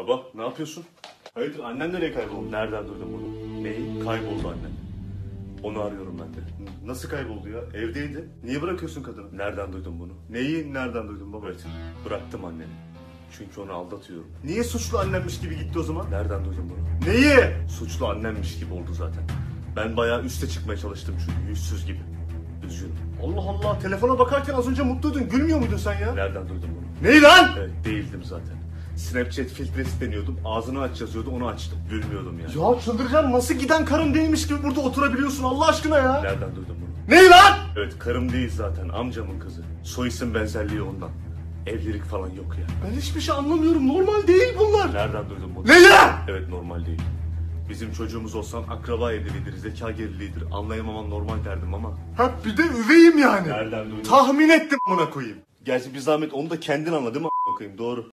Baba ne yapıyorsun? Hayırdır annen nereye kayboldu? Nereden duydun bunu? Neyi? Kayboldu annen. Onu arıyorum ben de. Nasıl kayboldu ya? Evdeydi. Niye bırakıyorsun kadını? Nereden duydun bunu? Neyi nereden duydun baba? Evet, bıraktım anneni. Çünkü onu aldatıyorum. Niye suçlu annemmiş gibi gitti o zaman? Nereden duydun bunu? Neyi? Suçlu annemmiş gibi oldu zaten. Ben bayağı üste çıkmaya çalıştım çünkü yüzsüz gibi. Üzgünüm. Allah Allah, telefona bakarken az önce mutluydun. Gülmüyor muydun sen ya? Nereden duydun bunu? Neyi lan? Evet, değildim zaten. Snapchat filtresi deniyordum. Ağzını aç yazıyordu, onu açtım. Gülmüyordum yani. Ya çıldıracağım, nasıl giden karın değilmiş gibi burada oturabiliyorsun Allah aşkına ya? Nereden duydun bunu? Neyi lan? Evet, karım değil zaten, amcamın kızı. Soy isim benzerliği ondan. Evlilik falan yok ya. Ben hiçbir şey anlamıyorum, normal değil bunlar. Nereden duydun bunu? Ne ya? Evet, normal değil. Bizim çocuğumuz olsan akraba evliliğidir, zeka geriliğidir. Anlayamaman normal derdim ama. Ha bir de üveyim yani. Nereden duydun? Tahmin ettim buna koyayım. Gerçi bir zahmet onu da kendin anladın mı koyayım, doğru.